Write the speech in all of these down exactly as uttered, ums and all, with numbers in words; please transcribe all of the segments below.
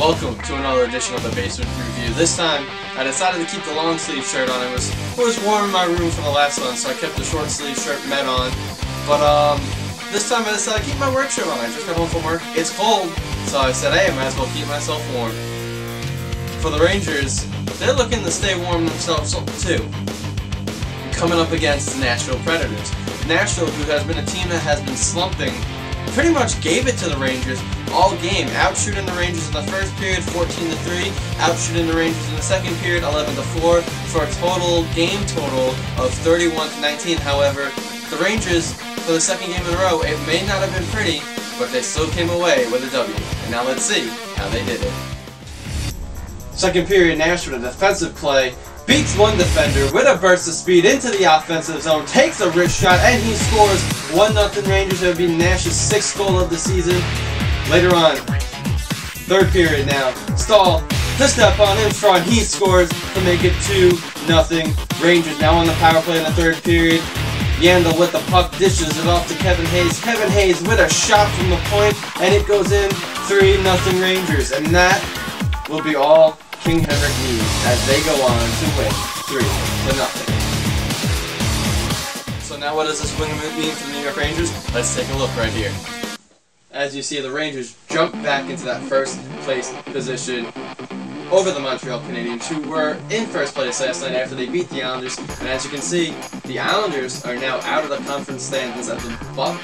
Welcome to another edition of the Basement Review. This time, I decided to keep the long sleeve shirt on. It was it was warm in my room for the last one, so I kept the short sleeve shirt met on. But um, this time I decided to keep my work shirt on. I just got home from work. It's cold, so I said, hey, I might as well keep myself warm. For the Rangers, they're looking to stay warm themselves too. Coming up against the Nashville Predators. Nashville, who has been a team that has been slumping, pretty much gave it to the Rangers all game, outshooting the Rangers in the first period fourteen to three, outshooting the Rangers in the second period eleven to four, for a total game total of thirty-one to nineteen. However, the Rangers, for the second game in a row, it may not have been pretty, but they still came away with a W. And now let's see how they did it. Second period, Nashville, the defensive play, beats one defender with a burst of speed into the offensive zone, takes a wrist shot, and he scores one nothing Rangers. That would be Nash's sixth goal of the season. Later on, third period now, Stahl to step on in front, he scores to make it two nothing Rangers. Now on the power play in the third period, Yandel with the puck dishes it off to Kevin Hayes. Kevin Hayes with a shot from the point, and it goes in, three nothing Rangers. And that will be all King Henrik needs as they go on to win three to nothing. So now what does this win mean for the New York Rangers? Let's take a look right here. As you see, the Rangers jump back into that first place position over the Montreal Canadiens, who were in first place last night after they beat the Islanders. And as you can see, the Islanders are now out of the conference standings at the bottom.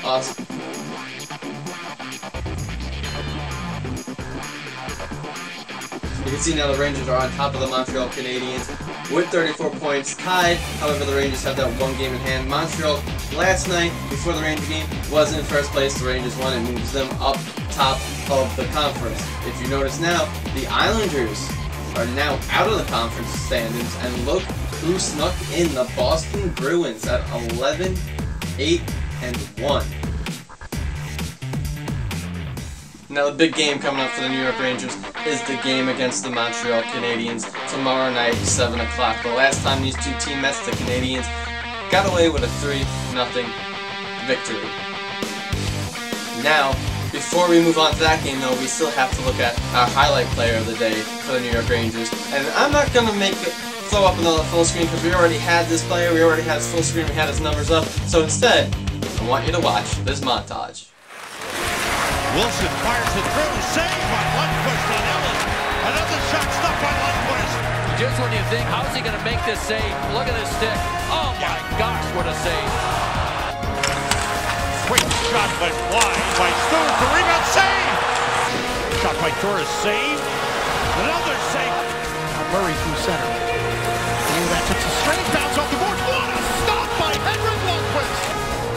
You can see now the Rangers are on top of the Montreal Canadiens with thirty-four points, tied. However, the Rangers have that one game in hand. Montreal, last night, before the Ranger game, was in first place. The Rangers won and moves them up top of the conference. If you notice now, the Islanders are now out of the conference standings, and look who snuck in, the Boston Bruins at eleven, eight, and one. Now the big game coming up for the New York Rangers is the game against the Montreal Canadiens tomorrow night, seven o'clock. The last time these two teams met, the Canadiens got away with a three nothing victory. Now, before we move on to that game though, we still have to look at our highlight player of the day for the New York Rangers. And I'm not going to make it throw up another full screen because we already had this player, we already had his full screen, we had his numbers up. So instead, I want you to watch this montage. Wilson fires it through, save by Lundqvist on Ellis. Another shot stopped by Lundqvist. Just when you think, how's he going to make this save? Look at his stick. Oh my gosh, what a save. Quick shot went wide by Stu. The rebound save. Shot by Torres, save. Another save. Murray through center. Ooh, that took a strange bounce off the board. What a stop by Henrik Lundqvist.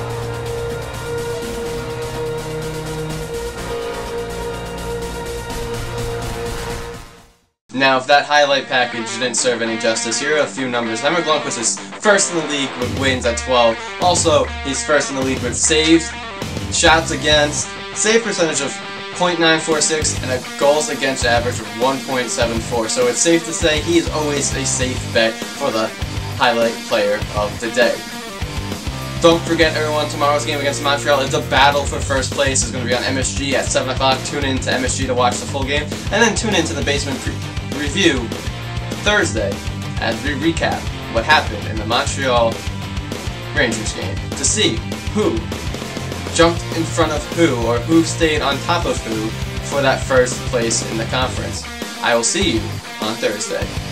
Now, if that highlight package didn't serve any justice, here are a few numbers. Henrik Lundqvist is first in the league with wins at twelve. Also, he's first in the league with saves, shots against, save percentage of point nine four six, and a goals against average of one point seven four. So it's safe to say he is always a safe bet for the highlight player of the day. Don't forget, everyone, tomorrow's game against Montreal is a battle for first place. It's going to be on M S G at seven o'clock. Tune in to M S G to watch the full game, and then tune in to the Basement Review Thursday as we recap what happened in the Montreal Rangers game to see who jumped in front of who, or who stayed on top of who for that first place in the conference. I will see you on Thursday.